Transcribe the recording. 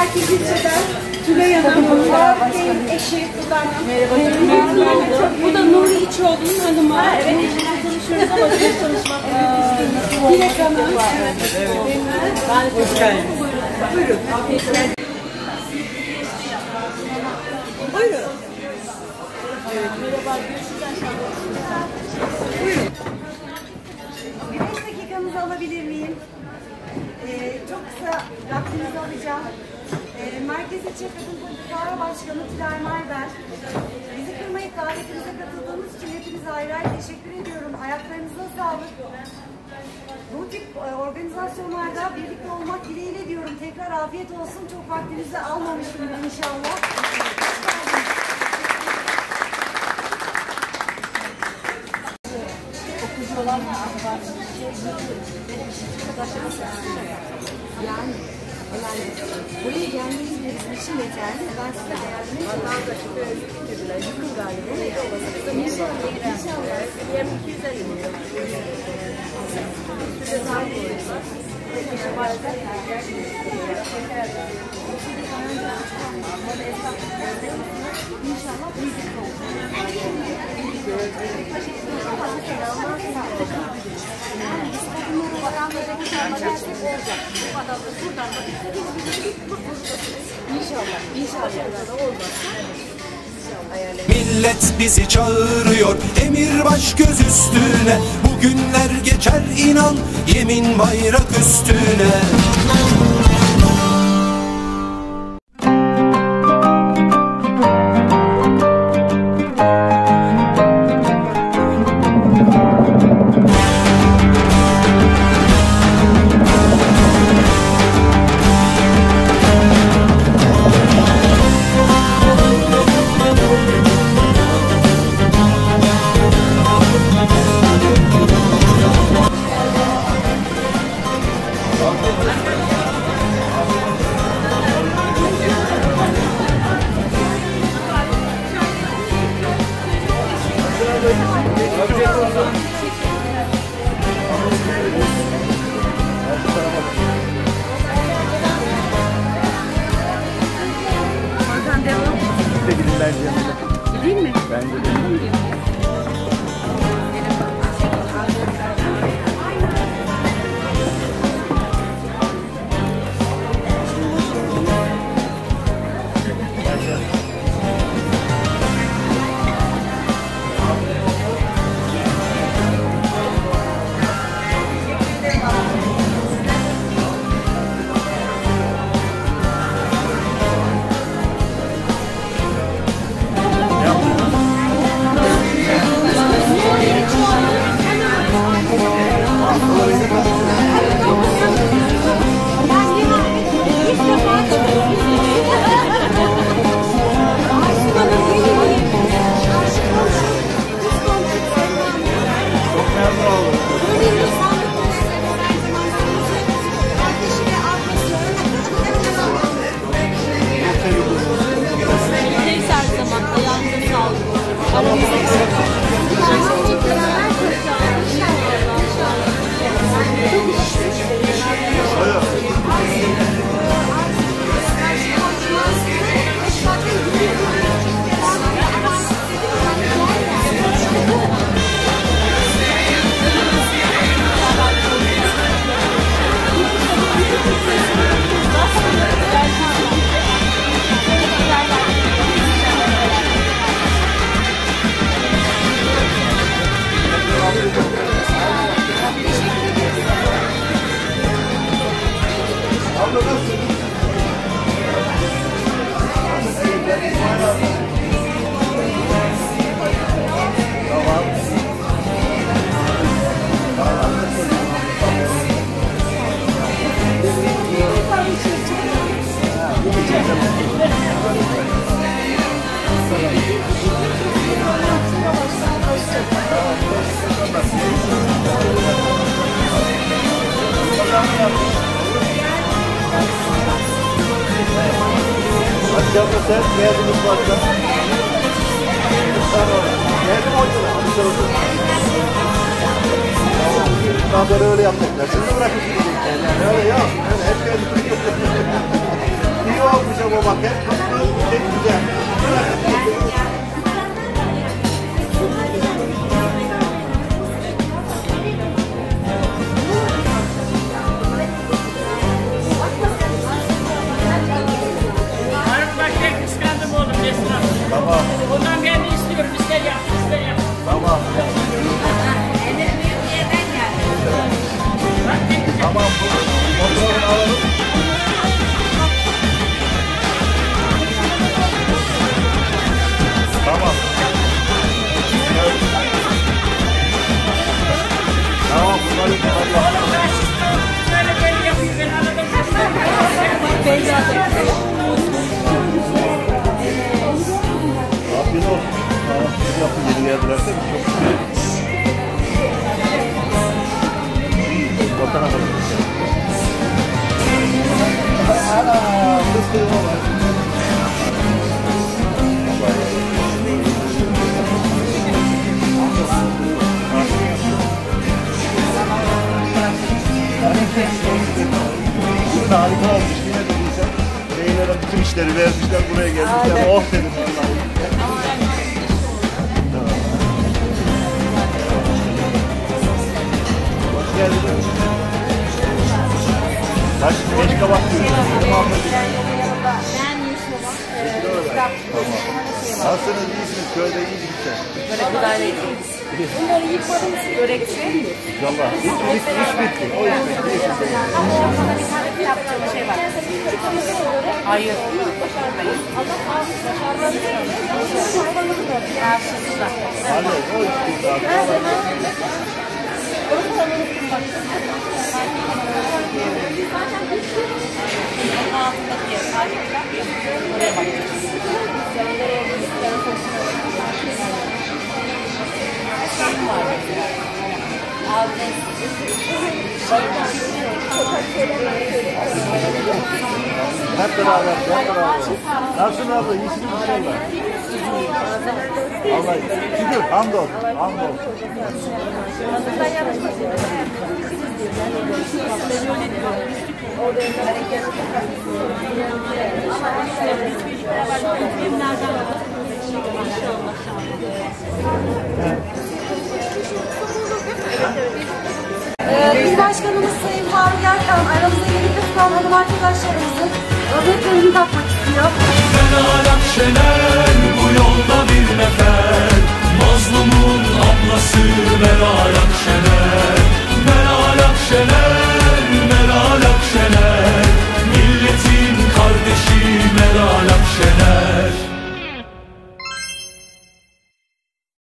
Fatih Gülçe'den Tülay Hanım, Faruk Bey'in eşi Sultan'ın. Merhaba. Bu da Nuri İçoğlu'nun hanımı. Evet, eşimle tanışıyoruz ama biz tanışmak Dilek Hanım. Ben hoş geldiniz. Buyurun. Buyurun. Evet, merhaba. Görüşürüz inşallah. Buyurun. 5 dakikanızı alabilir miyim? Çok kısa vaktinizi alacağım. Merkez İlçe Kadın Politikalar Başkanı Tülay Mayber. Bizi kırmayıp davetimize katıldığınız için hepinize ayrı ayrı teşekkür ediyorum. Ayaklarınıza sağlık. Bu tip organizasyonlarda birlikte olmak dileğiyle diyorum. Tekrar afiyet olsun. Çok vaktinizi almamıştım inşallah. Yani buraya gelmeniz bizim için yeterli. Ben size değerli yakın galiba. İnşallah. Diğer 250 milyon. Size daha doğrusu. Başka İnşallah büyük olacak. İnşallah olmazsa millet bizi çağırıyor, emir baş göz üstüne. Bugünler geçer inan, yemin bayrak üstüne. Değil mi? Bence de. Canlı sen beyazımız varsa. Geldim oyuna. Hadi çalışın. Daha böyle öyle yapacaklar. Siz de bırakın gidecekler. Yani öyle ya. Öyle hep geldim. iyi olmuş ama bak hep pek güzel. Harun Başkan kıskandım oğlum Neslihan. Tamam. Ondan ben de istiyorum. İster yap, ister yap. Tamam. Bak ne güzel. Tamam. Fotoğrafını alalım. Tamam. Tamam bunları Allah. Oğlum ben şöyle böyle yapıyor. Ben anladım. Afiyet olsun. Tamam siz yapın geri geldilerse çok fotoğraf alalım. Ana fıstığıma bak. Burada harika olmuş. Yine de diyeceğim. Beylere bütün işleri vermişler. Buraya gelmişler. Oh dedim. Hoş geldiniz. Kaç? 5 kabak diyorsunuz. Tamam. Nasılsınız? İyisiniz? Köyde iyi gitsen. Böyle gıdayla bunları yıkmadım. Börekçi. İnşallah. Hiç bitti. O iş bitti. Ama ortada bir tane yaptığım şey var. Hayır. Hayır. Rahatsızlıkla. Hadi o iş bitti abi. Oraya bakacağız. Hep beraber, hep beraber. Nasılsın abla? İyisin inşallah. Allah şükür, hamdolsun, hamdolsun. İl Başkanımız Sayın Faruk Erkan aramıza yeni katılan hanım arkadaşlarımızın ödüllerini takmak istiyor. Meral Akşener bu yolda bir nefer, mazlumun ablası Meral Akşener, Meral Akşener.